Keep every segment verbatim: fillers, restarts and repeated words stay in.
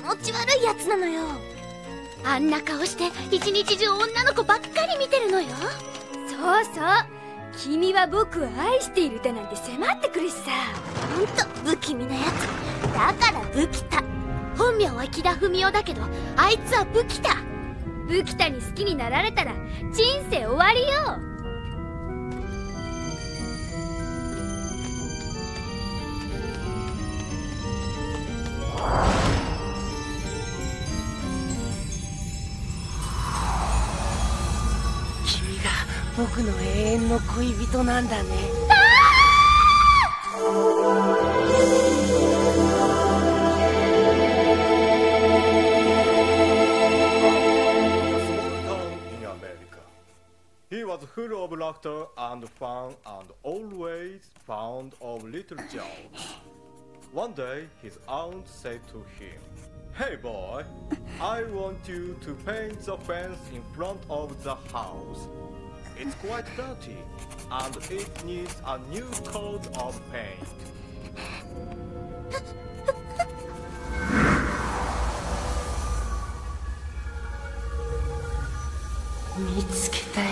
持ち悪いやつなのよ。あんな顔して一日中女の子ばっかり見てるのよ。 そうそう、君は僕を愛しているだなんて迫ってくるしさ。 ほんと不気味なやつだからブキタ。本名は木田文雄だけどあいつはブキタ。 ブキタに好きになられたら人生終わりよ。 君が僕の永遠の恋人なんだね。 He was full of laughter and fun and always found of little jokes. One day his aunt said to him, "Hey boy, I want you to paint the fence in front of the house. It's quite dirty and it needs a new coat of paint." 見つけたよ。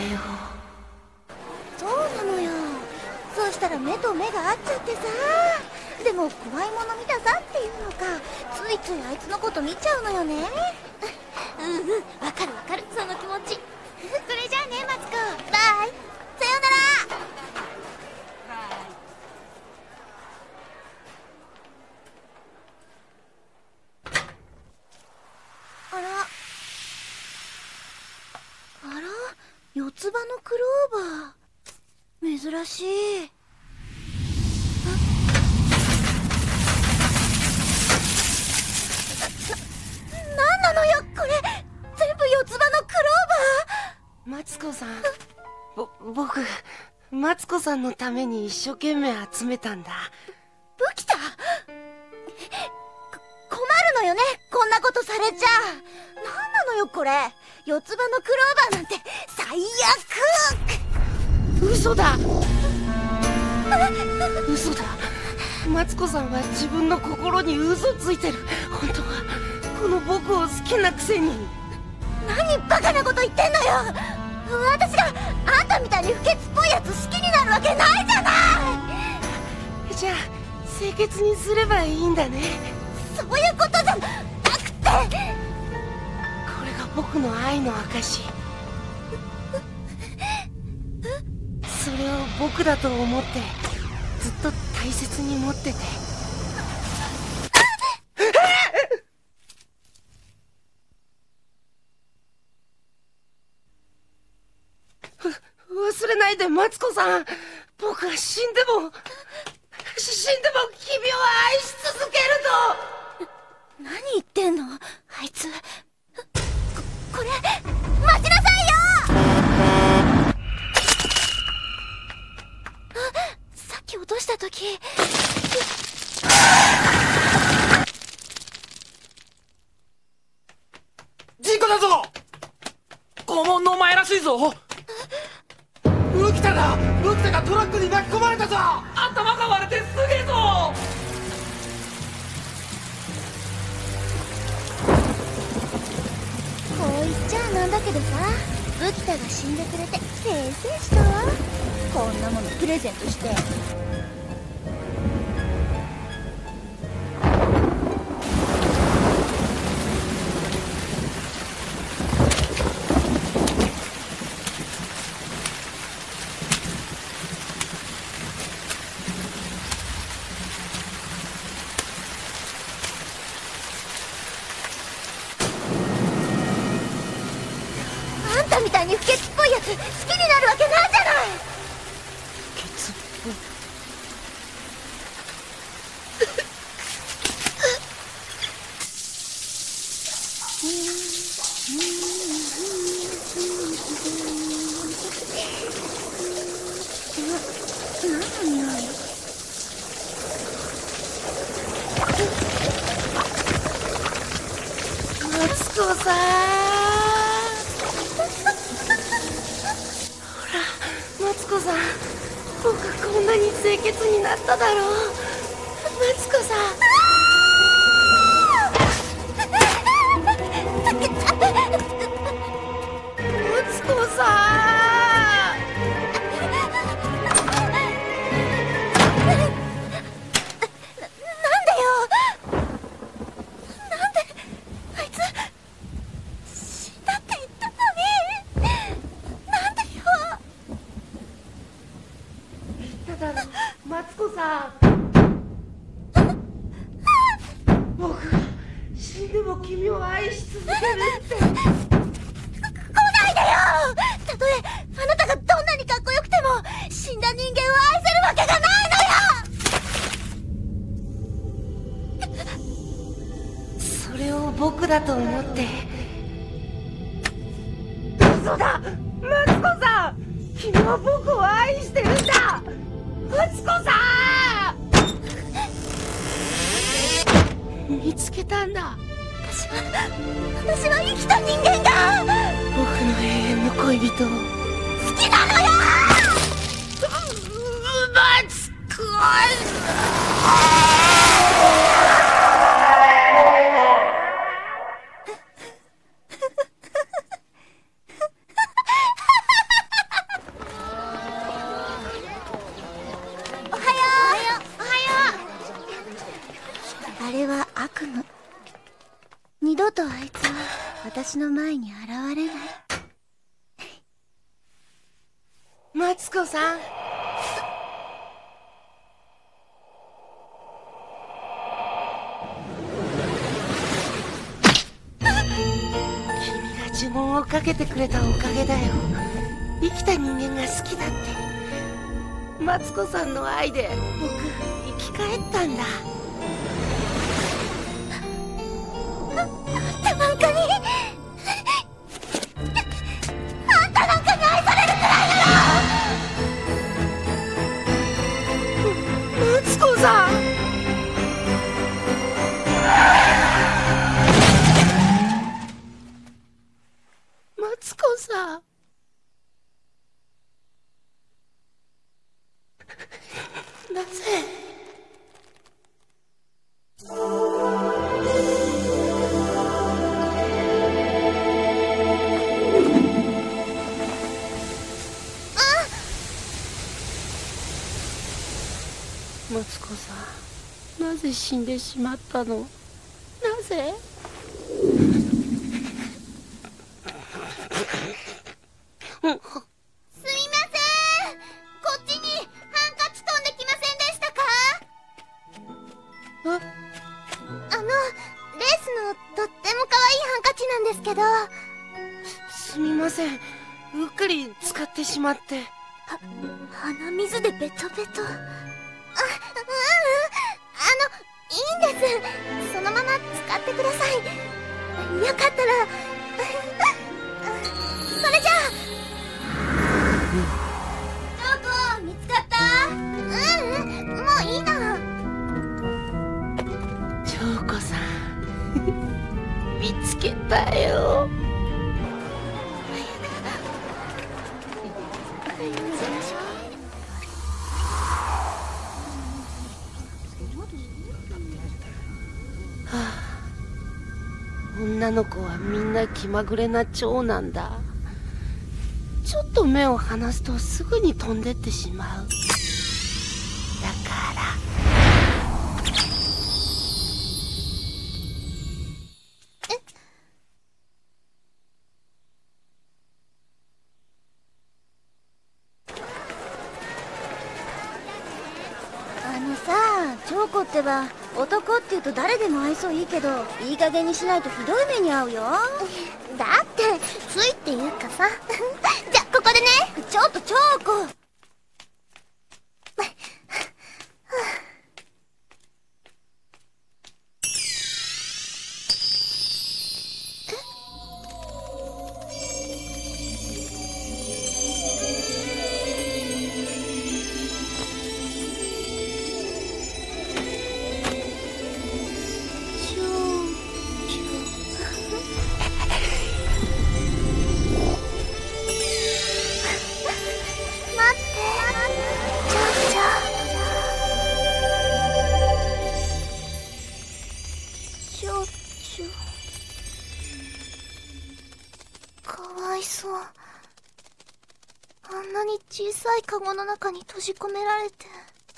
そうなのよ。そうしたら目と目が合っちゃってさ。でも怖いもの見たさっていうのか、ついついあいつのこと見ちゃうのよね。うんうん、わかるわかる、その気持ち。それじゃあね、マツコ。バイ。さようなら。あらあら、四つ葉のクローバー。珍しい。な、なんなのよこれ。全部四つ葉のクローバー。 マツコさん、ぼ僕マツコさんのために一生懸命集めたんだ。 ブキタ、こ困るのよね、こんなことされちゃ。なんなのよこれ。四つ葉のクローバーなんて最悪。 嘘だ嘘だ。マツコさんは自分の心に嘘ついてる。本当はこの僕を好きなくせに。 何バカなこと言ってんのよ。私があんたみたいに不潔っぽいやつ好きになるわけないじゃない。 じゃあ清潔にすればいいんだね。 そういうことじゃなくて、 これが僕の愛の証。それを僕だと思ってずっと大切に持ってて。忘れないでマツコさん。僕は死んでも死んでも君を愛し続けると。 何言ってんのあいつ。こ、これ待ちなさいよ。あ、さっき落とした時。 ジンコだぞ。拷問の前らしいぞ。ウキタだ。ウキタがトラックに巻き込まれたぞ。頭が割れてすげえぞ。 こう言っちゃなんだけどさ、ブキタが死んでくれてせいせいしたわ。こんなものプレゼントして。あんたみたいに不潔っぽいやつ好きになるわけないじゃない。 不潔っぽい。 何の匂い。 マツコさん。ほらマツコさん、僕こんなに清潔になっただろう。マツコさん。 したの？マツコさん。僕死んでも君を愛し続けるって。 来ないでよ。たとえあなたがどんなにかっこよくても死んだ人間を愛せるわけがないのよ。 それを僕だと思って。嘘だ、マツコさん。君は僕を愛してるんだ。マツコさん、見つけたんだ。 私は私は生きた人間が僕の永遠の恋人を好きなのよ。 マツコあれは悪夢。二度とあいつは私の前に現れない。 マツコさん、君が呪文をかけてくれたおかげだよ。生きた人間が好きだって。マツコさんの愛で僕生き返ったんだ。 あんたなんかにあんたなんかに愛されるくらいなの。マツコさん、マツコさん、なぜ？マツコさん、なぜ死んでしまったの？なぜ？ すみません。こっちにハンカチ飛んできませんでしたか？ あ、 あのレースのとっても可愛いハンカチなんですけど。 すみません、うっかり使ってしまって。 は鼻水でベトベト。あ、ううん、あのいいんです。そのまま使ってください。よかったらそれじゃあ。チョコ見つかった？ううん、もういいの。 チョコさん見つけたよ。はあ、女の子はみんな気まぐれな蝶なんだ。ちょっと目を離すとすぐに飛んでってしまう。だからあのさ、チョコってば男って言うと誰でも愛想いいけど、いい加減にしないとひどい目に遭うよ。だってついっていうかさじゃここでね。ちょっとチョコ小さいカゴの中に閉じ込められて。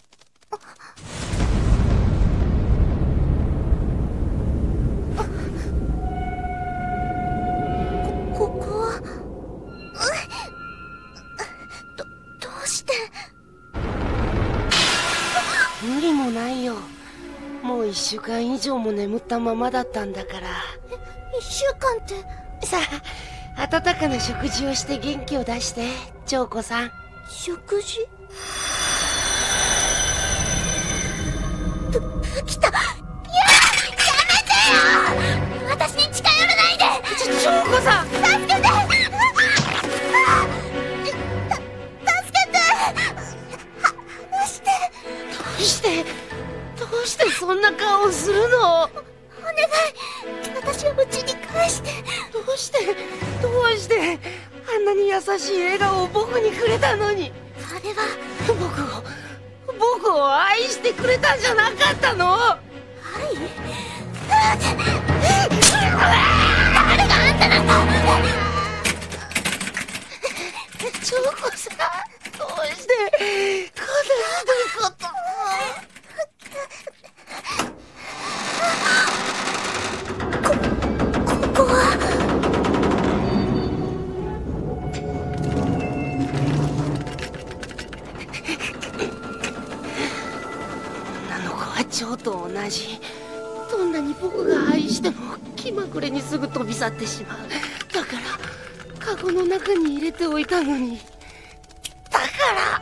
こ、ここは、ど、どうして。 無理もないよ。もう一週間以上も眠ったままだったんだから。 え、一週間って。 さあ、温かな食事をして元気を出して、長子さん。 食事？ぶ、ぶきた。いや、やめてよ。私に近寄らないで。 ちょ、長子さん。 助けて。た、助けて。離して。 どうして、どうしてそんな顔をするの？ お願い、私を家に返して。 どうして、どうしてあんなに優しい笑顔を僕にくれたのに。 あれは僕を僕を愛してくれたんじゃなかったの？ はい。誰があんたなんだ。 長子さん、どうしてこんなひどいこと。 ここは。 蝶と同じ。どんなに僕が愛しても気まぐれにすぐ飛び去ってしまう。だからカゴの中に入れておいたのに。だから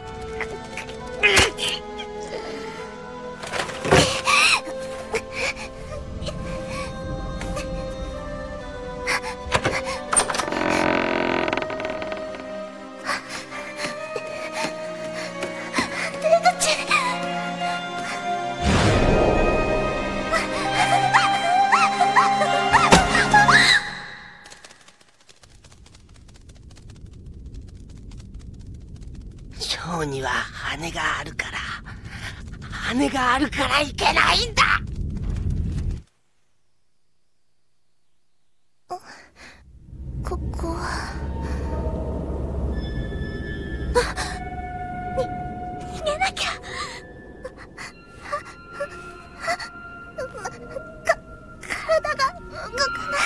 蝶には羽があるから、羽があるからいけないんだ。 ここはに逃げなきゃ。か体が動かない。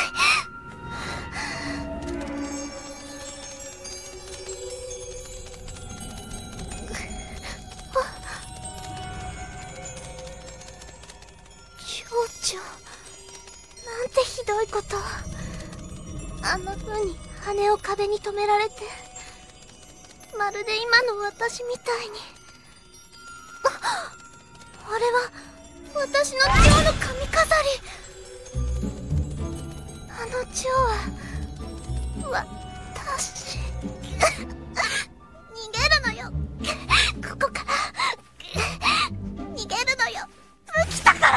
なんてひどいこと。あんな風に羽を壁に留められて、まるで今の私みたいに。あ、あれは私の蝶の髪飾り。あの蝶は私。逃げるのよ、ここから。逃げるのよ、武器だから。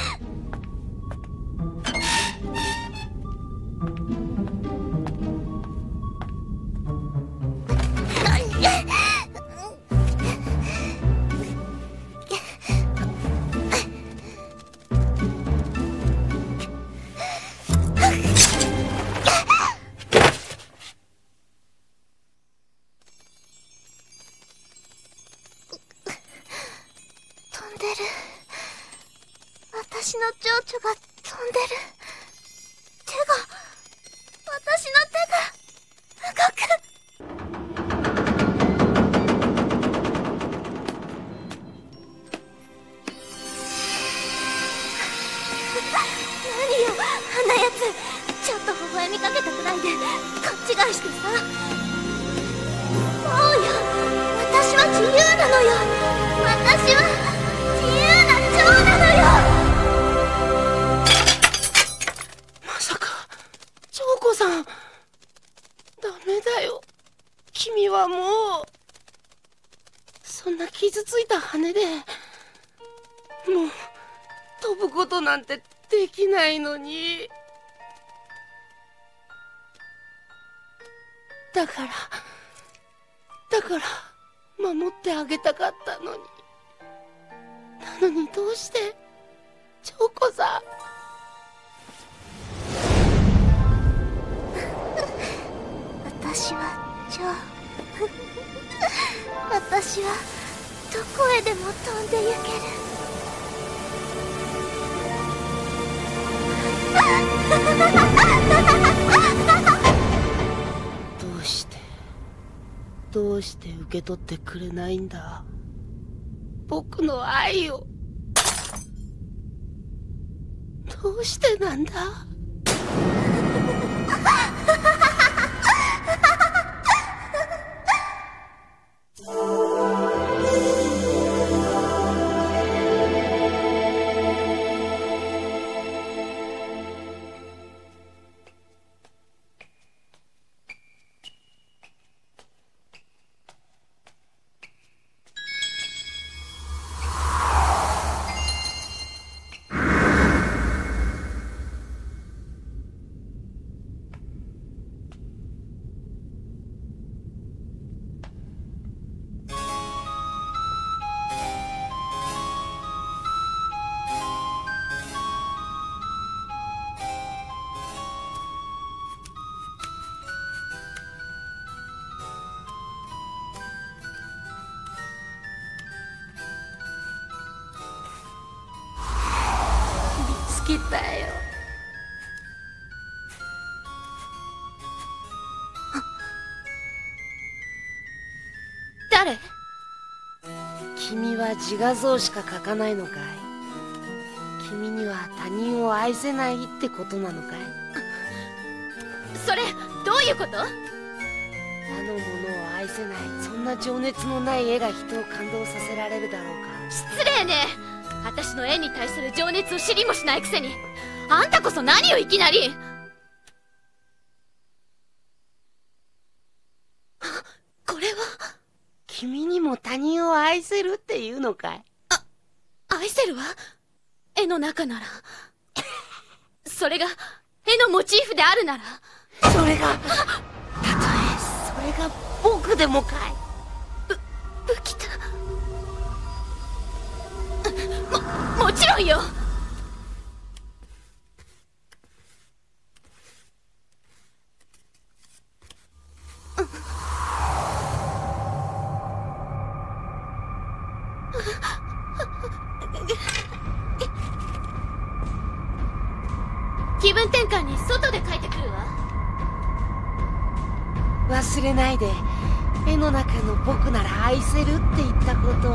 飛んでる。私の蝶々が飛んでる。手が、私の手が動く。何よ、あんなやつ。ちょっと微笑みかけたくらいで勘違いしてさ。そうよ、私は自由なのよ。私は自由な蝶なのよ。 まさか蝶子さん、ダメだよ。君はもうそんな傷ついた羽でもう飛ぶことなんてできないのに。だからだから守ってあげたかったのに。なのにどうして蝶子さん。 私は蝶。私はどこへでも飛んで行ける。 どうしてどうして受け取ってくれないんだ。 僕の愛を。どうしてなんだ？見つけたよ。 誰？ 君は自画像しか描かないのかい？君には他人を愛せないってことなのかい？ それどういうこと？ あのものを愛せない、そんな情熱のない絵が人を感動させられるだろうか？ 失礼ね。私の絵に対する情熱を知りもしないくせに、あんたこそ何をいきなり。これは君にも他人を愛せるっていうのかい？ あ、愛せるわ。絵の中ならそれが絵のモチーフであるなら、 それがたとえそれが僕でもかい？ ぶ、ブキタ。も、もちろんよ。気分転換に外で描いてくるわ。 忘れないで、絵の中の僕なら愛せるって言ったことを。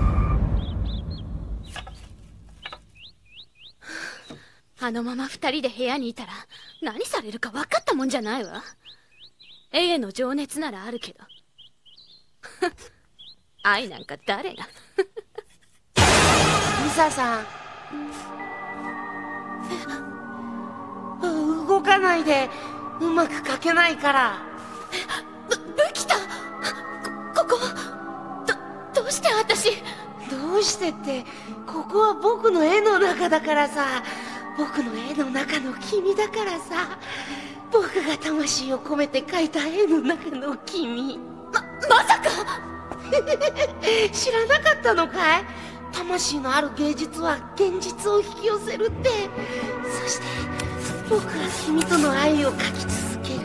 あのまま二人で部屋にいたら何されるか分かったもんじゃないわ。絵への情熱ならあるけど愛なんか誰がリサさん、動かないで、うまく描けないから。 ぶ、ブキタ、こ、ここど、どうして私。 どうしてって、ここは僕の絵の中だからさ。僕の絵の中の君だからさ。僕が魂を込めて描いた絵の中の君。 ま、まさか知らなかったのかい？魂のある芸術は現実を引き寄せるって。そして僕は君との愛を描き続ける。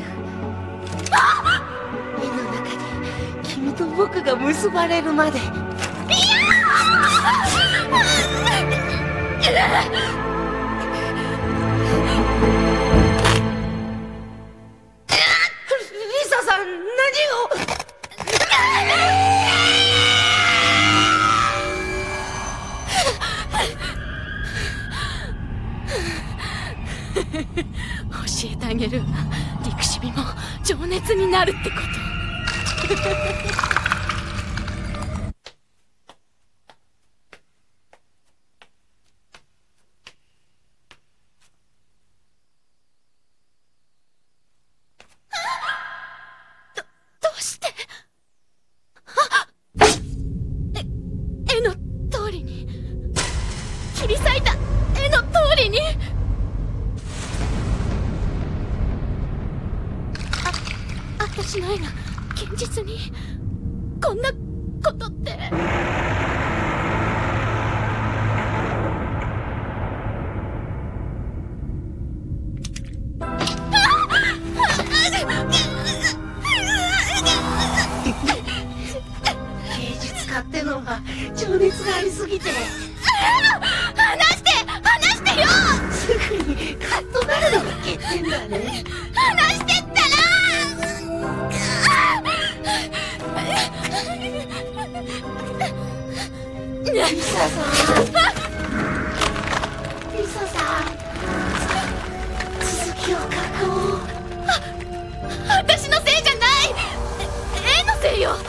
絵の中で君と僕が結ばれるまで。いやリサさん、何を。 教えてあげるわ。憎しみも情熱になるってことど、どうして。あっ、え、絵の通りに、切り裂いた絵の通りに。私の絵が現実にこんなことって。 芸術家ってのは情熱がありすぎて。 話して話してよ。 すぐにカッとなるのが欠点だね。 話してったら。 ね。 リサさん、リサさん、続きを書こう。 私のせいじゃない。絵のせいよ。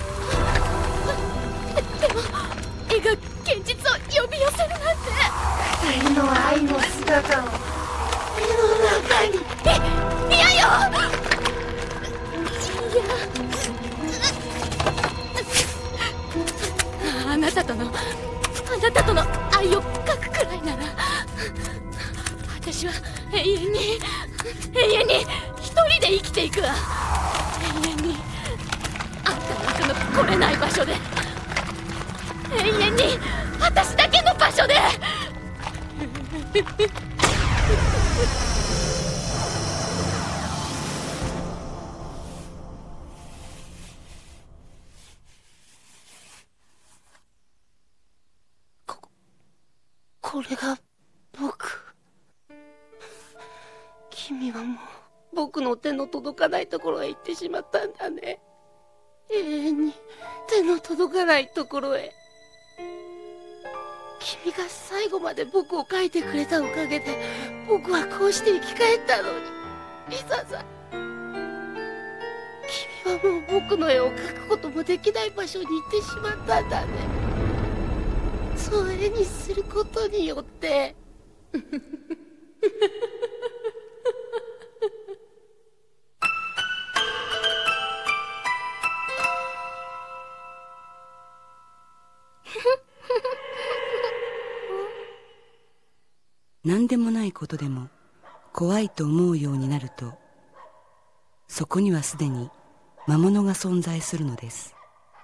でも絵が現実を呼び寄せるなんて。 二人の愛の姿を絵の中に。 え、嫌よ。いや、あなたとのあなたとの愛を描くくらいなら、私は永遠に永遠に一人で生きていくわ。永遠にあんたなんかの来れない場所で、永遠に私だけの場所で。 ここれが僕。君はもう僕の手の届かないところへ行ってしまったんだね。永遠に手の届かないところへ。君が最後まで僕を描いてくれたおかげで僕はこうして生き返ったのに。リサさん、君はもう僕の絵を描くこともできない場所に行ってしまったんだね。そう絵にすることによって何でもないことでも怖いと思うようになると、そこにはすでに魔物が存在するのです。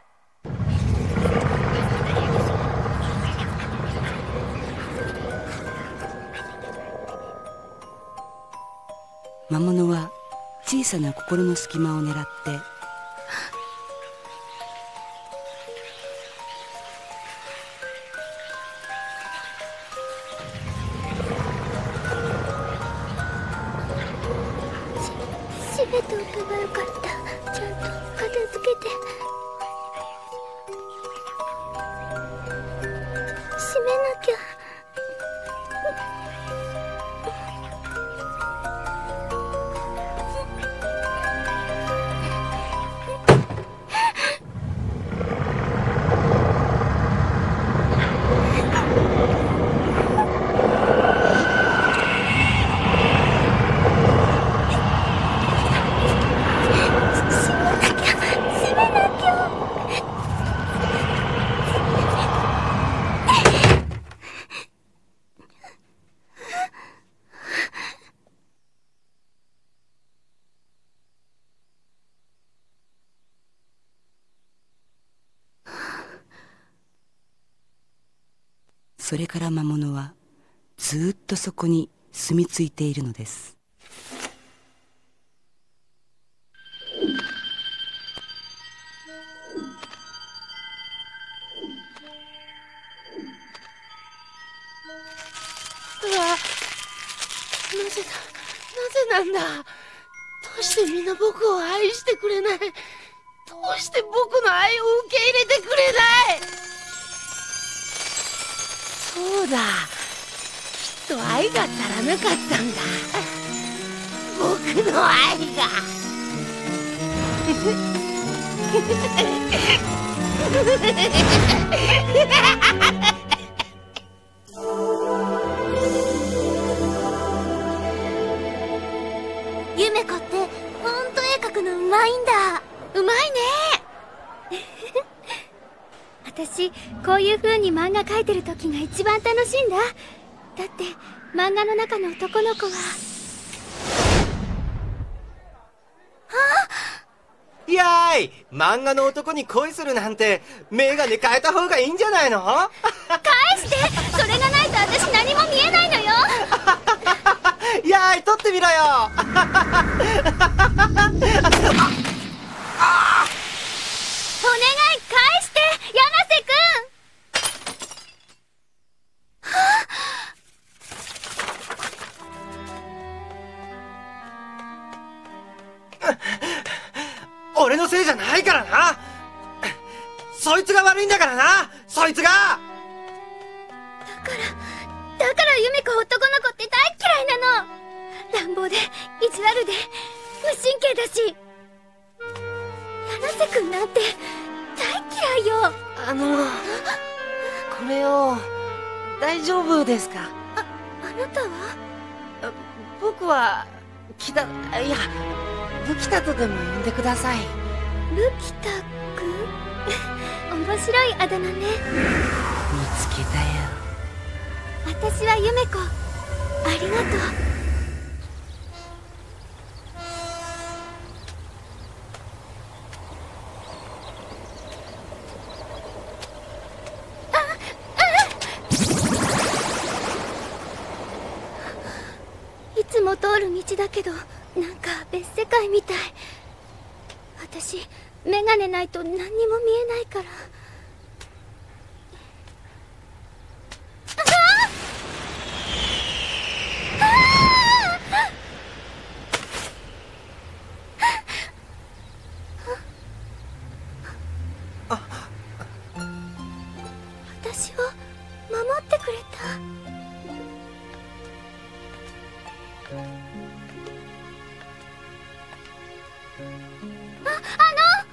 魔物は小さな心の隙間を狙って閉めておけばよかった。ちゃんと片付けて。閉めなきゃ。 それから魔物はずーっとそこに住み着いているのです。 うわ、なぜだ、なぜなんだ。どうしてみんな僕を愛してくれない。どうして僕の愛を受け入れてくれない。そうだ、きっと愛が足らなかったんだ。僕の愛がゆめこってほんと絵描くのうまいんだ。 うまいね。 私こういう風に漫画描いてる時が一番楽しいんだ。だって漫画の中の男の子はいやーい、漫画の男に恋するなんてメガネ変えた方がいいんじゃないの？ 返して。それがないと私何も見えないのよ。 いやーい、撮ってみろよ。 お願い返して柳瀬くん。 俺のせいじゃないからな。そいつが悪いんだからな、そいつが。 からだからユメコ男の子って大嫌いなの。乱暴で意地悪で無神経だし、柳瀬くんなんて大嫌いよ。 あのこれを大丈夫ですか？ あ、あなたは？ あ僕はキタ、いやブキタとでも呼んでください。 ブキタくん面白いあだ名ね。 見つけたよ。 私はユメコ、ありがとう。いつも通る道だけど、なんか別世界みたい。私メガネないと何にも見えないから。私を守ってくれた。あ、あの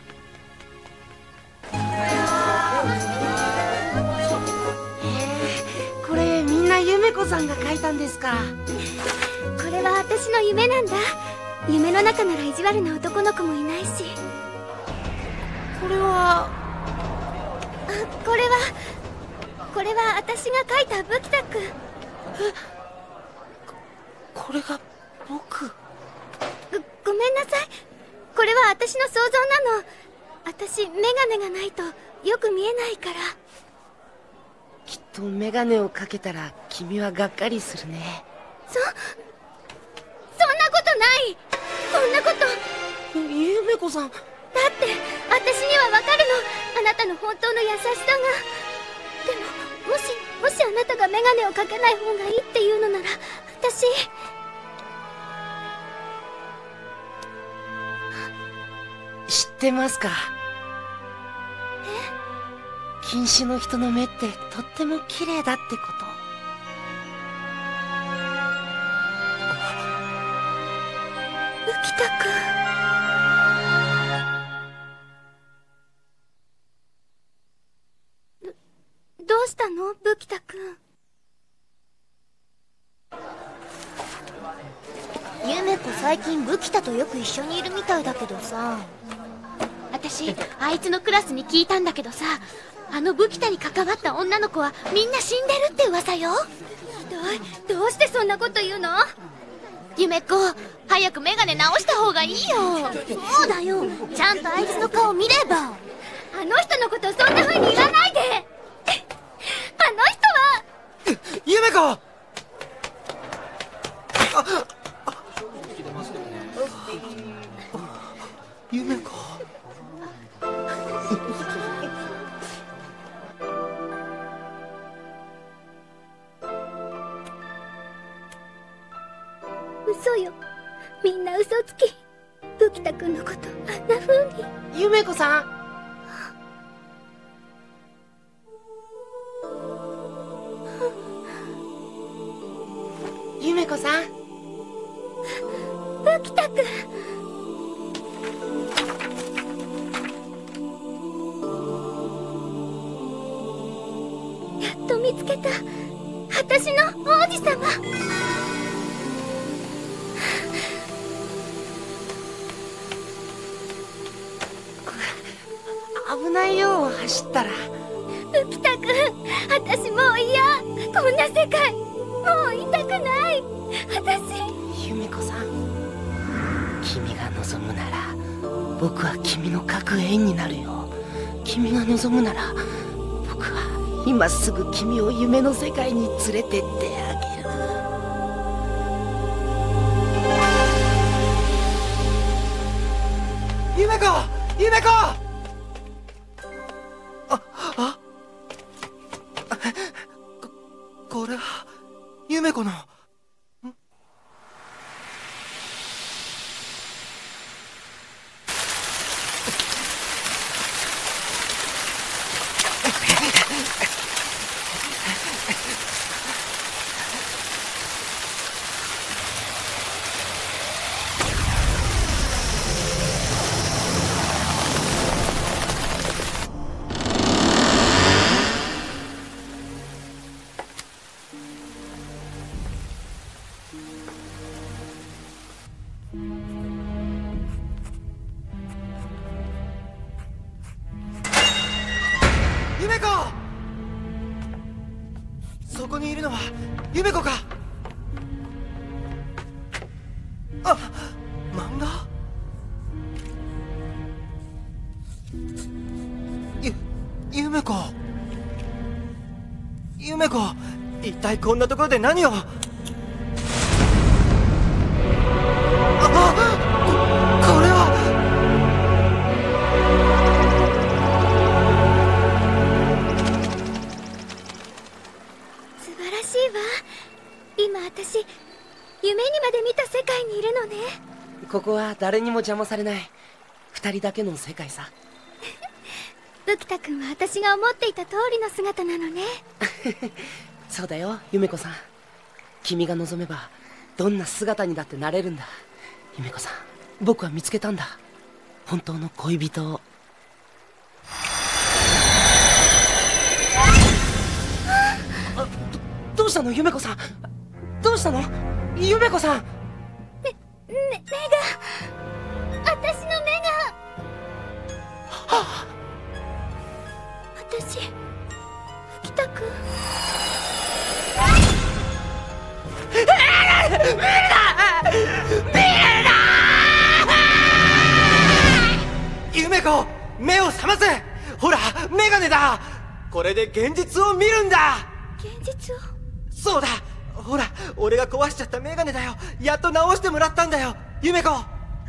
これみんなゆめこさんが描いたんですか？ これは私の夢なんだ。夢の中なら意地悪な男の子もいないし。 これはあ、これはこれは私が描いたブキタくん。 えこ、これが僕？ ご、ごめんなさい。これは私の想像なの。私メガネがないとよく見えないから。 きっとメガネをかけたら君はがっかりするね。 そそんなことない。そんなことゆめこさん。 だって私にはわかるの、あなたの本当の優しさが。でももしもしあなたがメガネをかけない方がいいっていうのなら、私知ってますか？ え？ 近視の人の目ってとっても綺麗だってこと。 ブキタくん。どうしたのブキタくん。ゆめ子最近ブキタとよく一緒にいるみたいだけどさ。 私あいつのクラスに聞いたんだけどさ、あのブキタに関わった女の子はみんな死んでるって噂よ。 どうどうしてそんなこと言うの？ ゆめ子、早くメガネ直した方がいいよ。 そうだよ、ちゃんとあいつの顔見れば。あの人のことそんな風に言わないで。あの人はゆめこ。ゆめこ。 嘘よ、みんな嘘つき。ブキタくんのことあんな風に。 ゆめこさん。ゆめこさん。 ブキタくん。やっと見つけた、私の王子様。 危ないよ走ったら。 ブキタくん、私もう嫌。こんな世界もういたくない。私。 ゆめこさん、君が望むなら僕は君の描く絵になるよ。君が望むなら僕は今すぐ君を夢の世界に連れてってあげる。 ゆめこ、ゆめこ。あ、あ、こ、これはゆめこの。 そこにいるのは夢子か。あ、漫画。ゆ夢子夢子、一体こんなところで何を。ああ、こ、これは。 素晴らしいわ。今私夢にまで見た世界にいるのね。 ここは誰にも邪魔されない二人だけの世界さ。 ブキタ君は私が思っていた通りの姿なのね。 そうだよ、夢子さん。君が望めばどんな姿にだってなれるんだ。夢子さん、僕は見つけたんだ、本当の恋人を。あ、ど、どうしたの夢子さん、どうしたの夢子さん。 め、め、目が、私の目が。 はあ、 私、吹田君。 見るな、見るな。 夢子、目を覚ませ。ほら、メガネだ。これで現実を見るんだ。 現実を。 そうだ、ほら、俺が壊しちゃったメガネだよ。やっと直してもらったんだよ、夢子。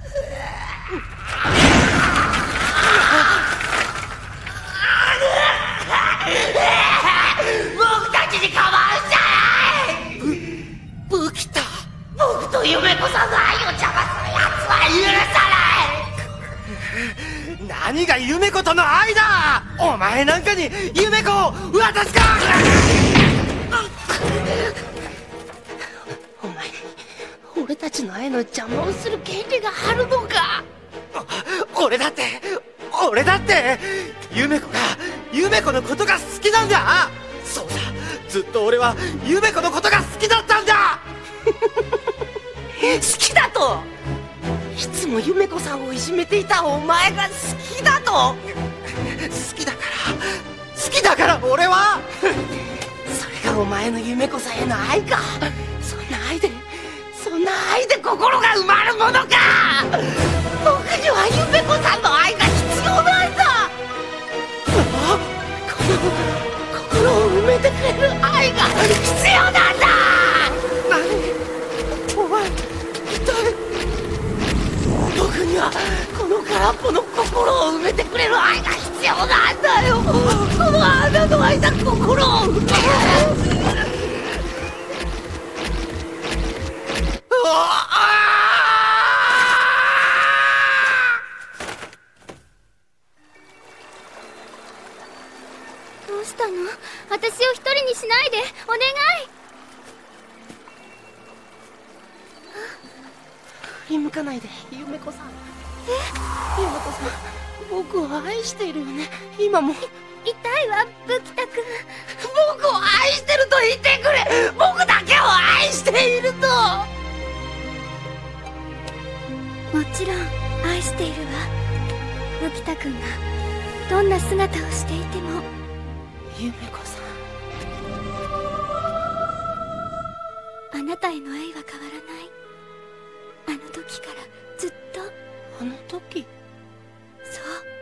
僕たちに構うんじゃない。ブ、ブキタ、僕と夢子さんの愛を邪魔する奴は許さない。 何が夢子との愛だ。お前なんかに夢子を渡すか。 お前に俺たちの愛の邪魔をする権利があるのか。 俺だって俺だって夢子が夢子のことが好きなんだ。そうだ、ずっと俺は夢子のことが好きだったんだ。 好きだと。いつも夢子さんをいじめていたお前が好きだと。 好きだから好きだから俺は。 それがお前の夢子さんへの愛か。そんな愛でそんな愛で心が埋まるものか。僕には夢子さんの愛が必要なんだ。この心を埋めてくれる愛が必要なんだ。 何お前一体。 僕にはこの空っぽの心を埋めてくれる愛が必要なんだよ。この穴の開いた心を埋める。 どうしたの？私を一人にしないで、お願い。 振り向かないで、夢子さん。え？夢子さん、僕を愛しているよね、今も。 痛いわ、ブキタ君。 僕を愛してると言ってくれ。僕だけを愛していると。 もちろん愛しているわ。ブキタ君がどんな姿をしていても。 夢子さん、あなたへの愛は変わらない。あの時からずっと。 あの時。 そう。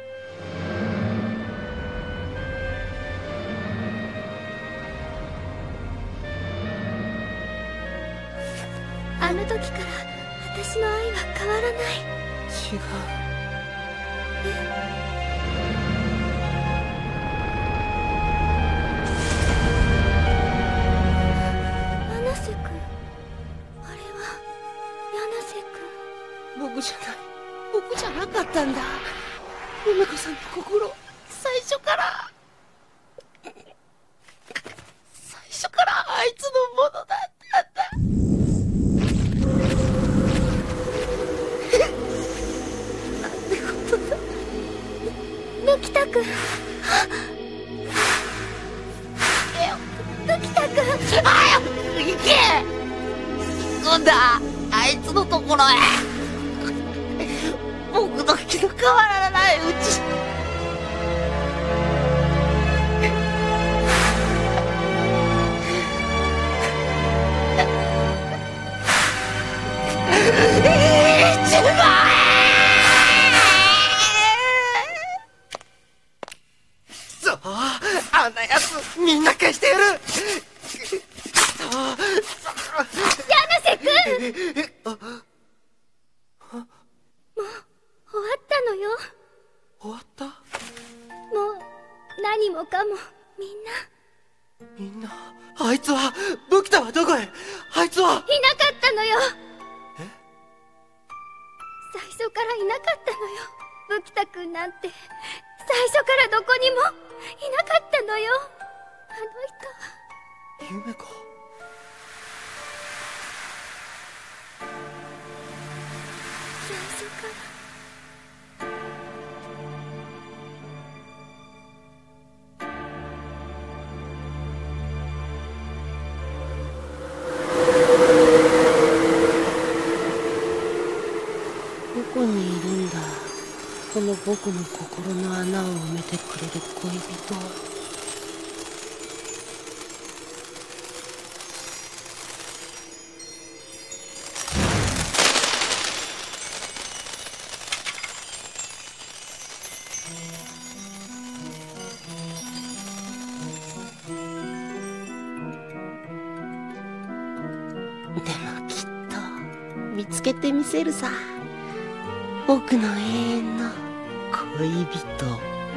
あの時から私の愛は変わらない。 違う。 え？ 僕じゃない、僕じゃなかったんだ。夢子さんの心、最初から最初からあいつのものだったんだ。なんてことだ。 ブキタ君。ブキタ君。 早く行け。行くんだ、あいつのところへ。僕の気の変わらないうち。 返してやる。 柳瀬君、もう終わったのよ。 終わった？ もう何もかもみんな。 みんな、あいつは、ブキタはどこへ？あいつは。 いなかったのよ。 え？ 最初からいなかったのよ。ブキタ君なんて最初からどこにもいなかったのよ。あの人は。 夢か。 最初から。 どこにいるんだ、この僕の心の穴を埋めてくれる恋人は。でもきっと見つけてみせるさ、僕の永遠の恋人。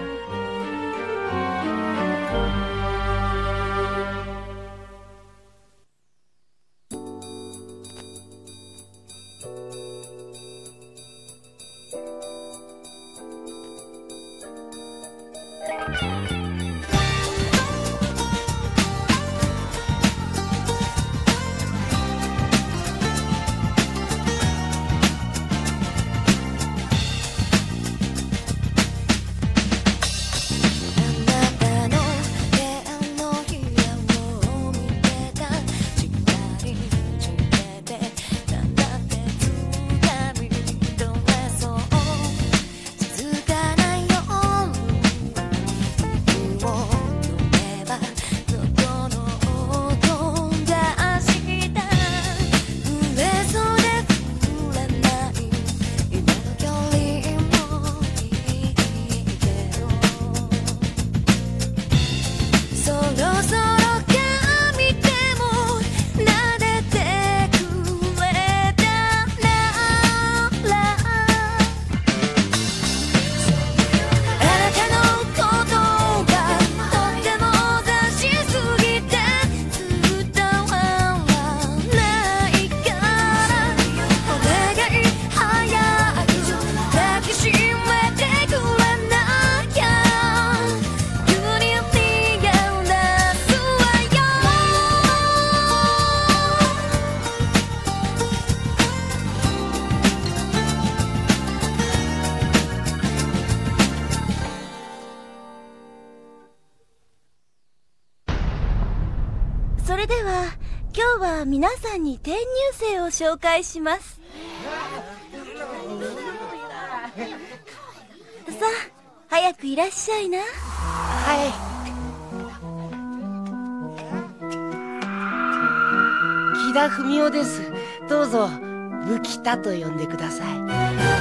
それでは今日は皆さんに転入生を紹介します。さあ早くいらっしゃいな。 はい。木田文夫です。どうぞブキタと呼んでください。